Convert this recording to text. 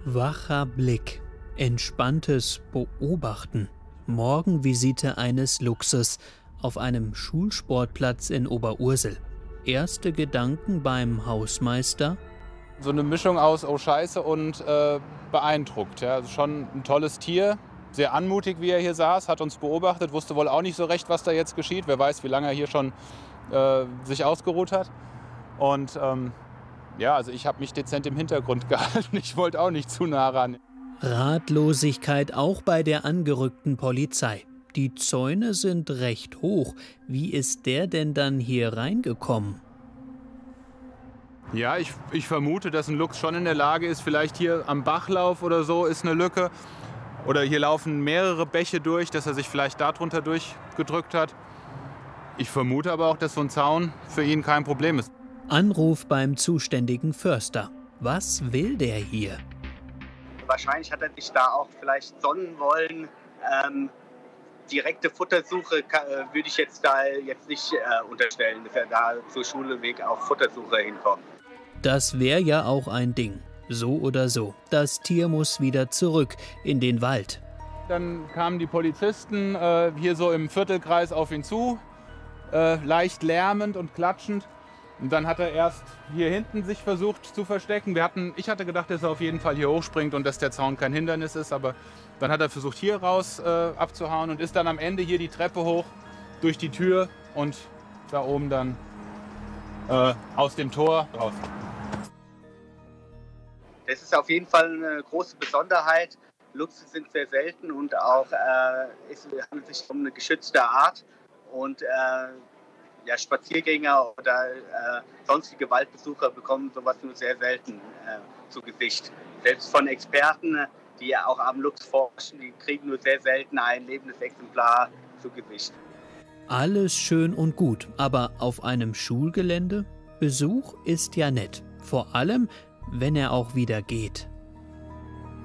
Wacher Blick, entspanntes Beobachten, Morgenvisite eines Luchses auf einem Schulsportplatz in Oberursel. Erste Gedanken beim Hausmeister? So eine Mischung aus oh Scheiße und beeindruckt. Ja. Also schon ein tolles Tier, sehr anmutig, wie er hier saß, hat uns beobachtet, wusste wohl auch nicht so recht, was da jetzt geschieht. Wer weiß, wie lange er hier schon sich ausgeruht hat. Und ja, also ich habe mich dezent im Hintergrund gehalten. Ich wollte auch nicht zu nah ran. Ratlosigkeit auch bei der angerückten Polizei. Die Zäune sind recht hoch. Wie ist der denn dann hier reingekommen? Ja, ich vermute, dass ein Luchs schon in der Lage ist, vielleicht hier am Bachlauf oder so ist eine Lücke. Oder hier laufen mehrere Bäche durch, dass er sich vielleicht darunter durchgedrückt hat. Ich vermute aber auch, dass so ein Zaun für ihn kein Problem ist. Anruf beim zuständigen Förster. Was will der hier? Wahrscheinlich hat er sich da auch vielleicht sonnen wollen. Direkte Futtersuche würde ich jetzt nicht unterstellen, dass er da zur Schulweg auf Futtersuche hinkommt. Das wäre ja auch ein Ding. So oder so. Das Tier muss wieder zurück in den Wald. Dann kamen die Polizisten hier so im Viertelkreis auf ihn zu, leicht lärmend und klatschend. Und dann hat er erst hier hinten sich versucht zu verstecken. Ich hatte gedacht, dass er auf jeden Fall hier hochspringt und dass der Zaun kein Hindernis ist. Aber dann hat er versucht, hier raus abzuhauen und ist dann am Ende hier die Treppe hoch durch die Tür und da oben dann aus dem Tor raus. Das ist auf jeden Fall eine große Besonderheit. Luchse sind sehr selten und auch es handelt sich um eine geschützte Art. Und Spaziergänger oder sonstige Waldbesucher bekommen sowas nur sehr selten zu Gesicht. Selbst von Experten, die auch am Luchs forschen, die kriegen nur sehr selten ein lebendes Exemplar zu Gesicht. Alles schön und gut, aber auf einem Schulgelände? Besuch ist ja nett. Vor allem, wenn er auch wieder geht.